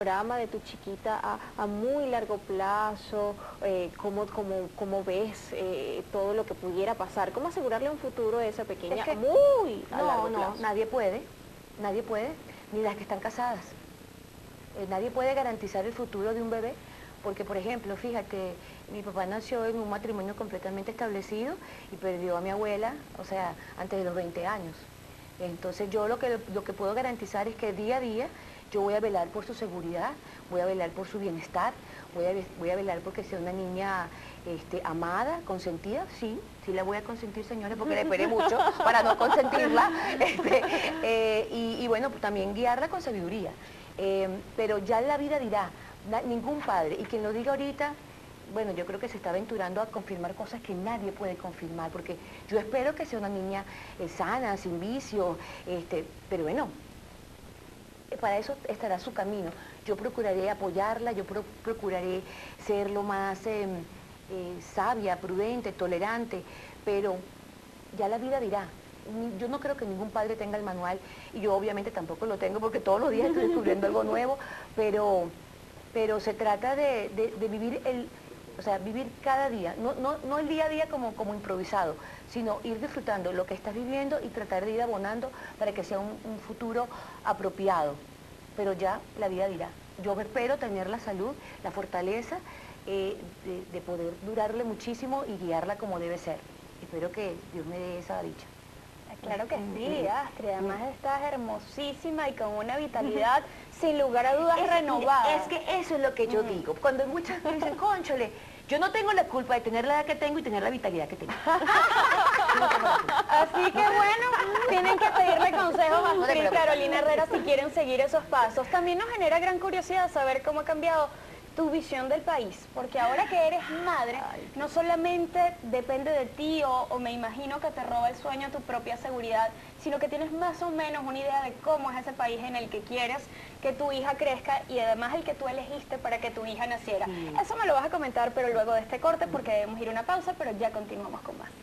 Programa de tu chiquita a muy largo plazo, cómo ves todo lo que pudiera pasar, cómo asegurarle un futuro a esa pequeña muy a largo plazo. Nadie puede, ni las que están casadas. Nadie puede garantizar el futuro de un bebé, porque por ejemplo, fíjate, mi papá nació en un matrimonio completamente establecido y perdió a mi abuela, o sea, antes de los 20 años. Entonces yo lo que puedo garantizar es que día a día yo voy a velar por su seguridad, voy a velar por su bienestar, voy a velar porque sea una niña amada, consentida, sí la voy a consentir, señores, porque le esperé mucho para no consentirla, y bueno, pues también guiarla con sabiduría. Pero ya la vida dirá, ningún padre, y quien lo diga ahorita, bueno, yo creo que se está aventurando a confirmar cosas que nadie puede confirmar, porque yo espero que sea una niña sana, sin vicio, pero bueno, para eso estará su camino. Yo procuraré apoyarla, yo procuraré ser lo más sabia, prudente, tolerante, pero ya la vida dirá. Yo no creo que ningún padre tenga el manual, y yo obviamente tampoco lo tengo porque todos los días estoy descubriendo algo nuevo, pero se trata de vivir vivir cada día, no el día a día como improvisado, sino ir disfrutando lo que estás viviendo y tratar de ir abonando para que sea un futuro apropiado. Pero ya la vida dirá. Yo espero tener la salud, la fortaleza de poder durarle muchísimo y guiarla como debe ser. Espero que Dios me dé esa dicha. Claro que sí, Astrid, además estás hermosísima y con una vitalidad sin lugar a dudas renovada. Es que eso es lo que yo digo, cuando muchas dicen, cónchale, yo no tengo la culpa de tener la edad que tengo y tener la vitalidad que tengo. Así que bueno, tienen que pedirle consejos a Astrid Carolina Herrera si quieren seguir esos pasos. También nos genera gran curiosidad saber cómo ha cambiado tu visión del país, porque ahora que eres madre, no solamente depende de ti o me imagino que te roba el sueño tu propia seguridad, sino que tienes más o menos una idea de cómo es ese país en el que quieres que tu hija crezca y además el que tú elegiste para que tu hija naciera. Eso me lo vas a comentar, pero luego de este corte, porque debemos ir a una pausa, pero ya continuamos con más.